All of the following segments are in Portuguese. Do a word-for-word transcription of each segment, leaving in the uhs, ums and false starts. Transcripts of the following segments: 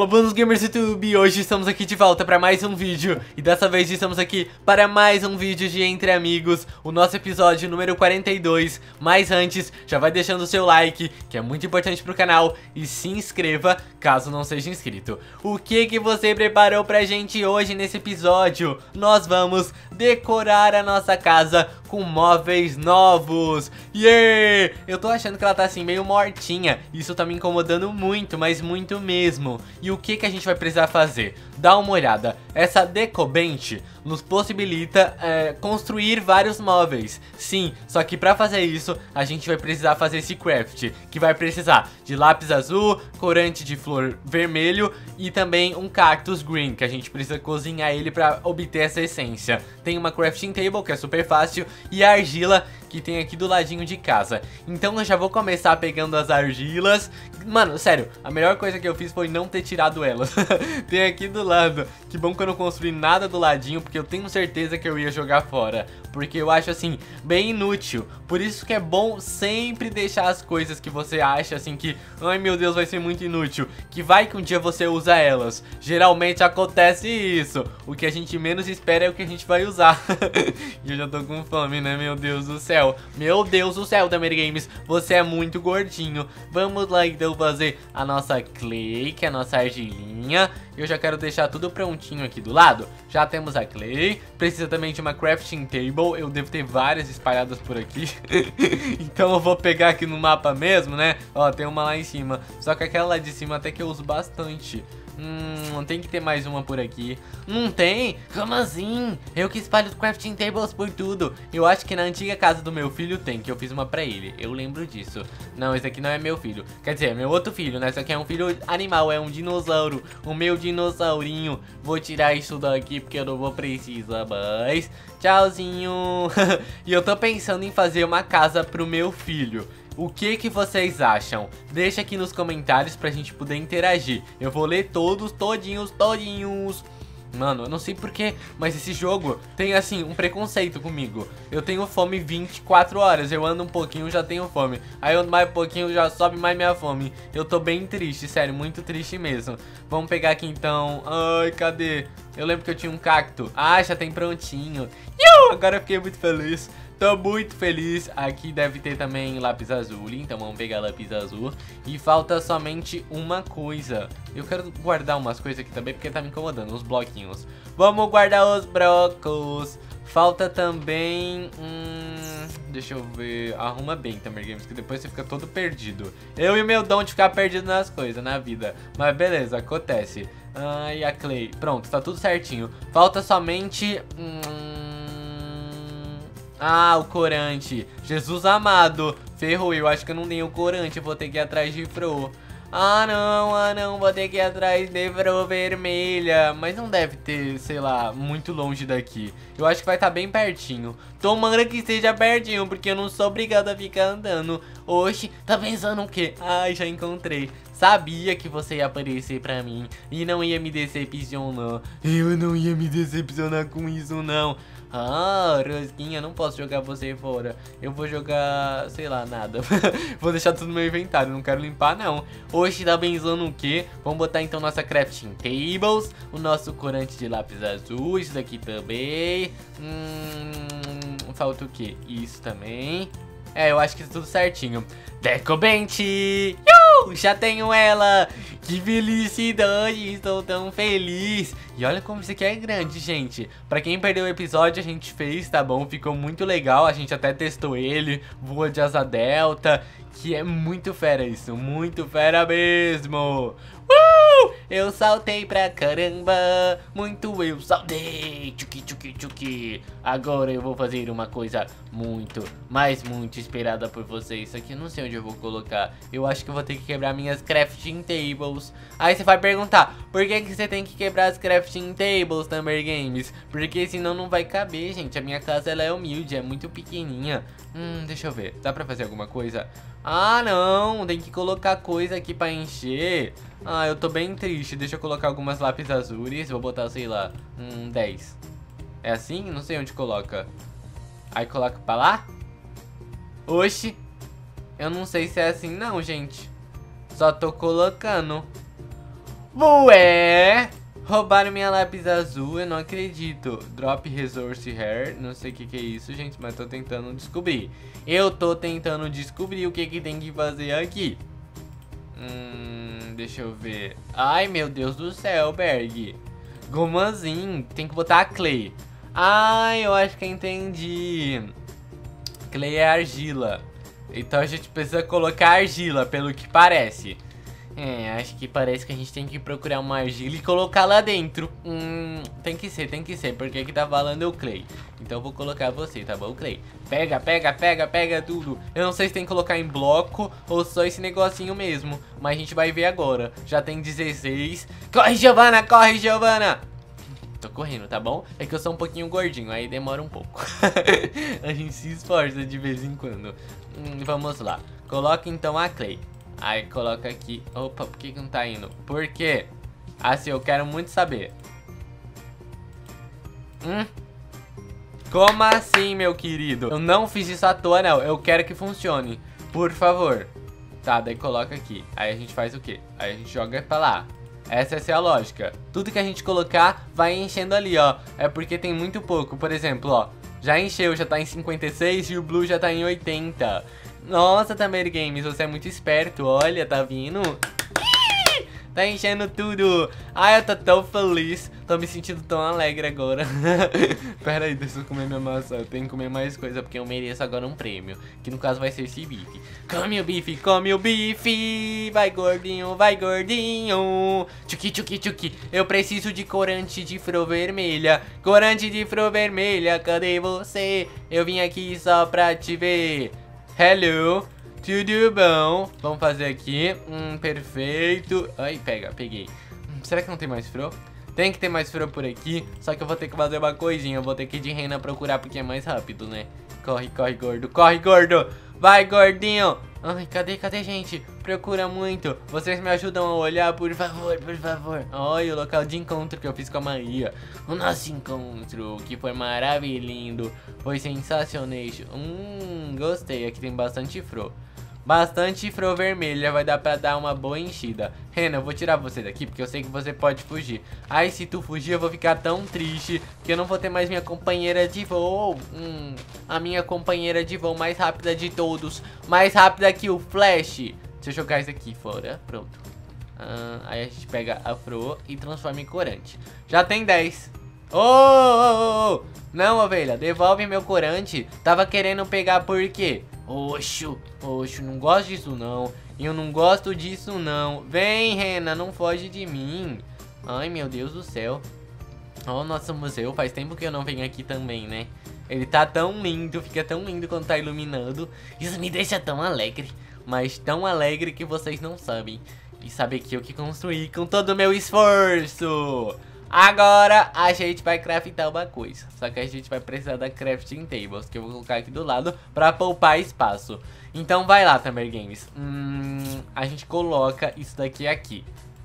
Buenos Gamers YouTube, hoje estamos aqui de volta para mais um vídeo. E dessa vez estamos aqui para mais um vídeo de Entre Amigos, o nosso episódio número quarenta e dois. Mas antes, já vai deixando o seu like, que é muito importante pro canal, e se inscreva caso não seja inscrito. O que que você preparou pra gente hoje nesse episódio? Nós vamos decorar a nossa casa com móveis novos. Yeah! Eu tô achando que ela tá assim meio mortinha. Isso tá me incomodando muito, mas muito mesmo. E o que que a gente vai precisar fazer? Dá uma olhada. Essa DecoBench nos possibilita é, construir vários móveis. Sim, só que pra fazer isso a gente vai precisar fazer esse craft, que vai precisar de lápis azul, corante de flor vermelho e também um cactus green, que a gente precisa cozinhar ele pra obter essa essência. Tem uma crafting table, que é super fácil, e a argila, que tem aqui do ladinho de casa. Então eu já vou começar pegando as argilas. Mano, sério, a melhor coisa que eu fiz foi não ter tirado elas. Tem aqui do lado. Que bom que eu não construí nada do ladinho, porque eu tenho certeza que eu ia jogar fora. Porque eu acho assim, bem inútil. Por isso que é bom sempre deixar as coisas que você acha assim que, ai meu Deus, vai ser muito inútil, que vai que um dia você usa elas. Geralmente acontece isso. O que a gente menos espera é o que a gente vai usar. E eu já tô com fome, né, meu Deus do céu. Meu Deus do céu, Tamer Games, você é muito gordinho. Vamos lá então fazer a nossa clay, que é a nossa argilinha. Eu já quero deixar tudo prontinho aqui do lado. Já temos a clay. Precisa também de uma crafting table. Eu devo ter várias espalhadas por aqui. Então eu vou pegar aqui no mapa mesmo, né? Ó, tem uma lá em cima. Só que aquela lá de cima até que eu uso bastante. Hum, tem que ter mais uma por aqui. Não tem? Como assim? Eu que espalho crafting tables por tudo. Eu acho que na antiga casa do meu filho tem, que eu fiz uma pra ele. Eu lembro disso. Não, esse aqui não é meu filho. Quer dizer, é meu outro filho, né? Só que é um filho animal, é um dinossauro. O meu dinossaurinho. Vou tirar isso daqui porque eu não vou precisar mais. Tchauzinho. E eu tô pensando em fazer uma casa pro meu filho. O que que vocês acham? Deixa aqui nos comentários pra gente poder interagir. Eu vou ler todos, todinhos, todinhos. Mano, eu não sei porquê, mas esse jogo tem assim um preconceito comigo. Eu tenho fome vinte e quatro horas. Eu ando um pouquinho, já tenho fome. Aí eu ando mais um pouquinho, já sobe mais minha fome. Eu tô bem triste, sério, muito triste mesmo. Vamos pegar aqui então. Ai, cadê? Eu lembro que eu tinha um cacto. Ah, já tem prontinho. Iu! Agora eu fiquei muito feliz. Tô muito feliz. Aqui deve ter também lápis azul, então vamos pegar lápis azul. E falta somente uma coisa. Eu quero guardar umas coisas aqui também, porque tá me incomodando, os bloquinhos. Vamos guardar os brocos. Falta também... Hum, deixa eu ver... Arruma bem, Tamer Games, que depois você fica todo perdido. Eu e o meu dom de ficar perdido nas coisas, na vida. Mas beleza, acontece. Ai, a clay. Pronto, tá tudo certinho. Falta somente... Hum, Ah, o corante. Jesus amado. Ferrou, eu acho que eu não tenho o corante. Eu vou ter que ir atrás de Fro. Ah, não, ah, não. Vou ter que ir atrás de Fro vermelha. Mas não deve ter, sei lá, muito longe daqui. Eu acho que vai estar bem pertinho. Tomara que esteja pertinho, porque eu não sou obrigado a ficar andando. Oxi, tá pensando o quê? Ai, já encontrei. Sabia que você ia aparecer pra mim e não ia me decepcionar. Eu não ia me decepcionar com isso, não. Ah, Rosquinha, não posso jogar você fora. Eu vou jogar, sei lá, nada. Vou deixar tudo no meu inventário, não quero limpar, não. Hoje tá pensando o quê? Vamos botar então nossa crafting tables, o nosso corante de lápis azul, isso daqui também. Hum, falta o quê? Isso também. É, eu acho que tá tudo certinho. DecoBench! Uh, já tenho ela! Que felicidade! Estou tão feliz! E olha como isso aqui é grande, gente. Pra quem perdeu o episódio, a gente fez, tá bom? Ficou muito legal, a gente até testou ele. Voa de asa delta. Que é muito fera isso, muito fera mesmo! Uh! Eu saltei pra caramba, muito eu saltei, tchuki tchuki tchuki. Agora eu vou fazer uma coisa muito, mas muito esperada por vocês. Isso aqui eu não sei onde eu vou colocar. Eu acho que eu vou ter que quebrar minhas crafting tables. Aí você vai perguntar, por que que você tem que quebrar as crafting tables, Tamer Games? Porque senão não vai caber, gente. A minha casa ela é humilde, é muito pequenininha. Hum, deixa eu ver, dá pra fazer alguma coisa? Ah, não, tem que colocar coisa aqui pra encher. Ah, eu tô bem triste. Deixa eu colocar algumas lápis azuis. Vou botar, sei lá, um dez. É assim? Não sei onde coloca. Aí coloca pra lá? Oxi. Eu não sei se é assim não, gente. Só tô colocando. Ué, roubaram minha lápis azul, eu não acredito. Drop resource hair, não sei o que que é isso, gente, mas tô tentando descobrir. Eu tô tentando descobrir o que que tem que fazer aqui. Hum, deixa eu ver. Ai, meu Deus do céu, Berg. Como assim? Tem que botar a clay. Ai, eu acho que entendi. Clay é argila. Então a gente precisa colocar argila, pelo que parece. É, acho que parece que a gente tem que procurar uma argila e colocar lá dentro. Hum, tem que ser, tem que ser, porque aqui tá falando o Clay. Então eu vou colocar você, tá bom, Clay? Pega, pega, pega, pega tudo. Eu não sei se tem que colocar em bloco ou só esse negocinho mesmo, mas a gente vai ver agora. Já tem dezesseis. Corre, Giovana, corre, Giovana! Tô correndo, tá bom? É que eu sou um pouquinho gordinho, aí demora um pouco. A gente se esforça de vez em quando. Hum, vamos lá. Coloca então a Clay. Aí coloca aqui. Opa, por que que não tá indo? Por quê? Assim, eu quero muito saber. Hum? Como assim, meu querido? Eu não fiz isso à toa, não. Eu quero que funcione. Por favor. Tá, daí coloca aqui. Aí a gente faz o quê? Aí a gente joga pra lá. Essa é a lógica. Tudo que a gente colocar vai enchendo ali, ó. É porque tem muito pouco. Por exemplo, ó. Já encheu, já tá em cinquenta e seis e o Blue já tá em oitenta. Nossa, Tamer Games, você é muito esperto. Olha, tá vindo. Tá enchendo tudo. Ai, eu tô tão feliz. Tô me sentindo tão alegre agora. Pera aí, deixa eu comer minha maçã. Eu tenho que comer mais coisa porque eu mereço agora um prêmio. Que no caso vai ser esse bife. Come o bife, come o bife. Vai gordinho, vai gordinho. Tchuki, tchuki, tchuki. Eu preciso de corante de flor vermelha. Corante de flor vermelha, cadê você? Eu vim aqui só pra te ver. Hello. Tudo bom? Vamos fazer aqui. Hum, perfeito. Ai, pega, peguei. Hum, será que não tem mais fro? Tem que ter mais fro por aqui. Só que eu vou ter que fazer uma coisinha. Eu vou ter que ir de rena procurar porque é mais rápido, né? Corre, corre, gordo. Corre, gordo. Vai, gordinho. Ai, cadê, cadê, gente? Procura muito. Vocês me ajudam a olhar, por favor, por favor. Olha o local de encontro que eu fiz com a Maria. O nosso encontro, que foi maravilhoso. Foi sensacional. Hum, gostei. Aqui tem bastante fro. Bastante fro vermelha, vai dar pra dar uma boa enchida. Rena, eu vou tirar você daqui porque eu sei que você pode fugir. Ai, se tu fugir eu vou ficar tão triste que eu não vou ter mais minha companheira de voo. Hum, a minha companheira de voo mais rápida de todos. Mais rápida que o Flash. Deixa eu jogar isso aqui fora, pronto. ah, Aí a gente pega a fro e transforma em corante. Já tem dez. Ô, ô, ô, não, ovelha, devolve meu corante. Tava querendo pegar por quê? Oxo, oxo, não gosto disso não. Eu não gosto disso não. Vem, Rena, não foge de mim. Ai, meu Deus do céu. Ó, o nosso museu, faz tempo que eu não venho aqui também, né? Ele tá tão lindo, fica tão lindo quando tá iluminando. Isso me deixa tão alegre. Mas tão alegre que vocês não sabem. E sabe que eu que construí com todo o meu esforço. Agora a gente vai craftar uma coisa. Só que a gente vai precisar da crafting tables, que eu vou colocar aqui do lado pra poupar espaço. Então vai lá, Tamer Games. hum, A gente coloca isso daqui aqui.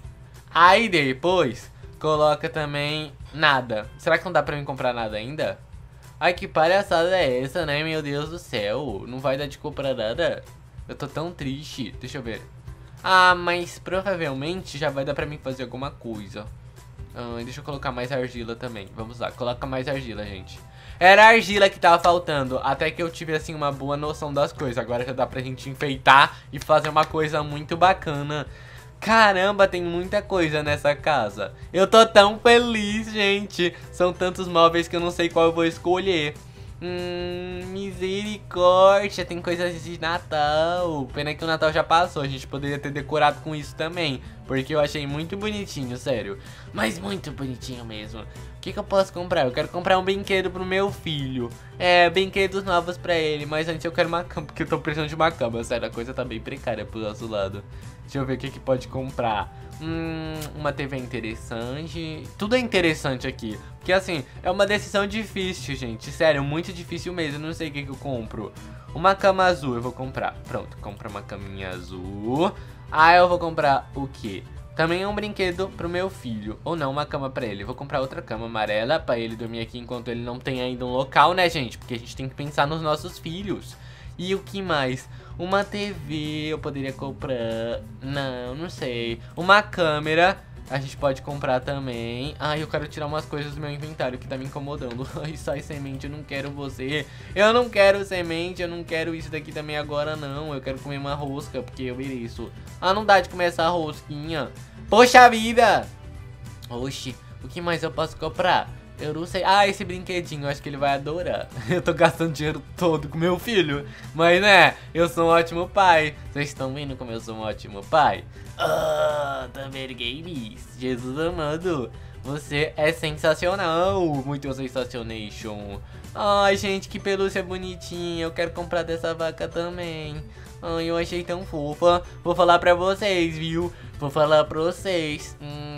Aí depois coloca também nada. Será que não dá pra mim comprar nada ainda? Ai, que palhaçada é essa, né? Meu Deus do céu. Não vai dar de comprar nada. Eu tô tão triste. Deixa eu ver. Ah, mas provavelmente já vai dar pra mim fazer alguma coisa. Ah, deixa eu colocar mais argila também. Vamos lá, coloca mais argila, gente. Era a argila que tava faltando. Até que eu tive, assim, uma boa noção das coisas. Agora já dá pra gente enfeitar e fazer uma coisa muito bacana. Caramba, tem muita coisa nessa casa. Eu tô tão feliz, gente. São tantos móveis que eu não sei qual eu vou escolher. Hum, misericórdia, tem coisas de Natal. Pena que o Natal já passou, a gente poderia ter decorado com isso também, porque eu achei muito bonitinho, sério. Mas muito bonitinho mesmo. O que que eu posso comprar? Eu quero comprar um brinquedo pro meu filho. É, brinquedos novos pra ele, mas antes eu quero uma cama, porque eu tô precisando de uma cama. Sério, a coisa tá bem precária pro nosso lado. Deixa eu ver o que que pode comprar. Hum, uma T V interessante. Tudo é interessante aqui. Porque assim, é uma decisão difícil, gente. Sério, muito difícil mesmo. Eu não sei o que que eu compro. Uma cama azul eu vou comprar. Pronto, compra uma caminha azul. Ah, eu vou comprar o quê? Também é um brinquedo pro meu filho. Ou não, uma cama pra ele. Vou comprar outra cama amarela pra ele dormir aqui enquanto ele não tem ainda um local, né, gente? Porque a gente tem que pensar nos nossos filhos. E o que mais? Uma T V eu poderia comprar. Não, não sei. Uma câmera. A gente pode comprar também. Ai, eu quero tirar umas coisas do meu inventário que tá me incomodando. Ai, sai semente, eu não quero você. Eu não quero semente, eu não quero isso daqui também agora não. Eu quero comer uma rosca, porque eu mereço. Ah, não dá de comer essa rosquinha. Poxa vida! Oxi, o que mais eu posso comprar? Eu não sei. Ah, esse brinquedinho, eu acho que ele vai adorar. Eu tô gastando dinheiro todo com meu filho. Mas, né, eu sou um ótimo pai. Vocês estão vendo como eu sou um ótimo pai? Ah, Tamer Games. Jesus amado. Você é sensacional. Muito sensacionation. Ai, gente, que pelúcia bonitinha. Eu quero comprar dessa vaca também. Ai, eu achei tão fofa. Vou falar pra vocês, viu? Vou falar pra vocês. Hum...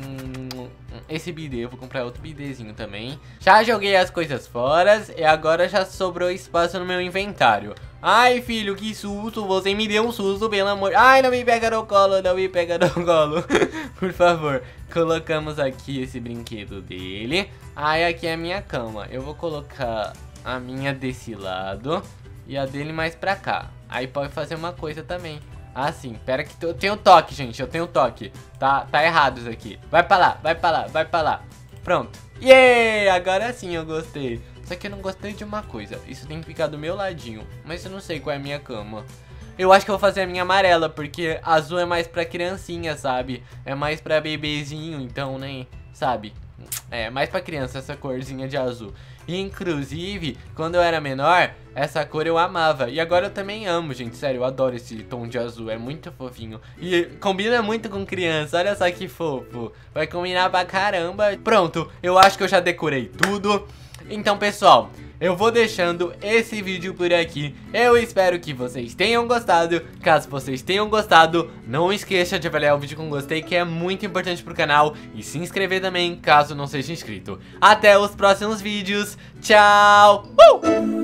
Esse bidê, eu vou comprar outro bidêzinho também. Já joguei as coisas fora e agora já sobrou espaço no meu inventário. Ai, filho, que susto. Você me deu um susto, pelo amor. Ai, não me pega no colo, não me pega no colo. Por favor. Colocamos aqui esse brinquedo dele. Ai, aqui é a minha cama. Eu vou colocar a minha desse lado e a dele mais pra cá. Aí pode fazer uma coisa também. Ah, sim, pera que eu tenho toque, gente, eu tenho toque. Tá, tá errado isso aqui. Vai pra lá, vai pra lá, vai pra lá. Pronto. Yeah, agora sim eu gostei. Só que eu não gostei de uma coisa. Isso tem que ficar do meu ladinho. Mas eu não sei qual é a minha cama. Eu acho que eu vou fazer a minha amarela, porque azul é mais pra criancinha, sabe? É mais pra bebezinho, então, né? Sabe? É, mais pra criança essa corzinha de azul. Inclusive, quando eu era menor, essa cor eu amava. E agora eu também amo, gente. Sério, eu adoro esse tom de azul. É muito fofinho. E combina muito com criança. Olha só que fofo. Vai combinar pra caramba. Pronto, eu acho que eu já decorei tudo. Então, pessoal, eu vou deixando esse vídeo por aqui. Eu espero que vocês tenham gostado. Caso vocês tenham gostado, não esqueça de avaliar o vídeo com gostei, que é muito importante pro canal. E se inscrever também, caso não seja inscrito. Até os próximos vídeos. Tchau! Uh!